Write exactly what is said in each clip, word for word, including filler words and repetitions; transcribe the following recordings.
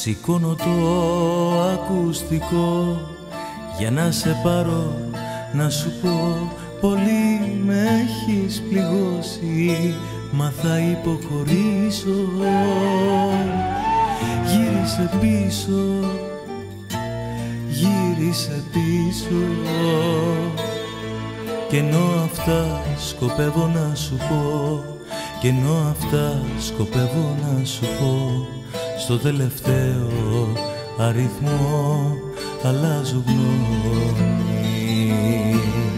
Σηκώνω το ακουστικό για να σε πάρω, να σου πω πολύ με έχεις πληγώσει, μα θα υποχωρήσω. Γύρισε πίσω, γύρισε πίσω, κι ενώ αυτά σκοπεύω να σου πω, κι ενώ αυτά σκοπεύω να σου πω, στο τελευταίο αριθμό αλλάζω γνώμη.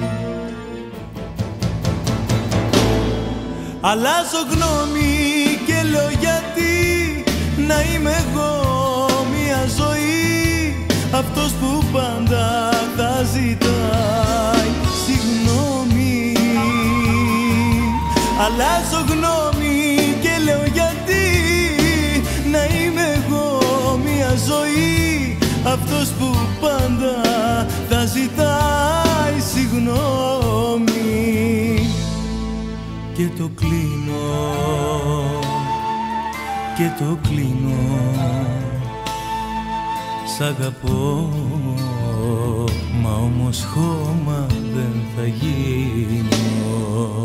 Αλλάζω γνώμη και λέω γιατί να είμαι εγώ μια ζωή, αυτός που πάντα θα ζητάει συγγνώμη. Αλλάζω γνώμη και λέω γιατί να είμαι εγώ μια ζωή, αυτός που πάντα θα ζητάει συγγνώμη. Και το κλείνω, και το κλείνω, σ' αγαπώ, μα όμως χώμα δεν θα γίνω.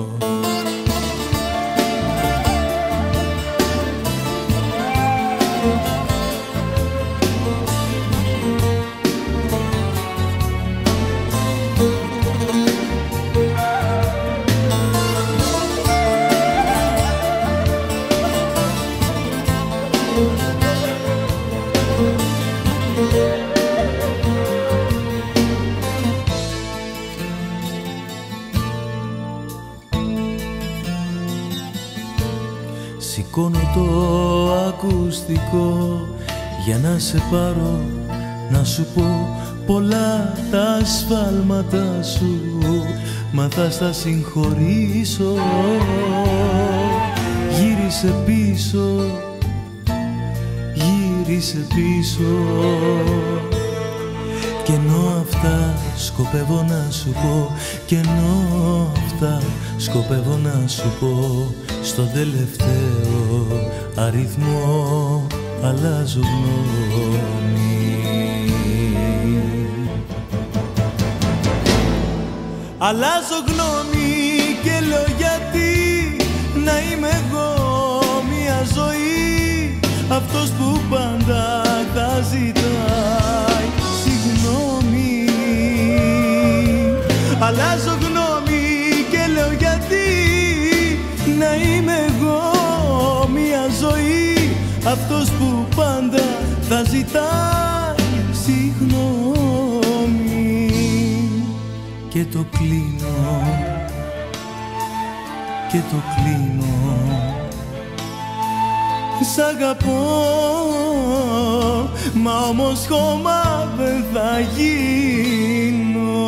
Σηκώνω το ακουστικό για να σε πάρω, να σου πω πολλά τα σφάλματα σου, μα θα στα συγχωρήσω. Γύρισε πίσω, γύρισε πίσω, κι ενώ αυτά σκοπεύω να σου πω, κι ενώ αυτά σκοπεύω να σου πω, στο τελευταίο αριθμό αλλάζω γνώμη. Αλλάζω γνώμη και λέω γιατί να είμαι εγώ μια ζωή, αυτός που πάντα θα ζητάει συγγνώμη. Αλλάζω γνώμη και λέω γιατί να είμαι εγώ μια ζωή, αυτός που πάντα θα ζητάει συγγνώμη. Και το κλείνω, και το κλείνω, σ' αγαπώ, μα όμως χώμα δεν θα γίνω.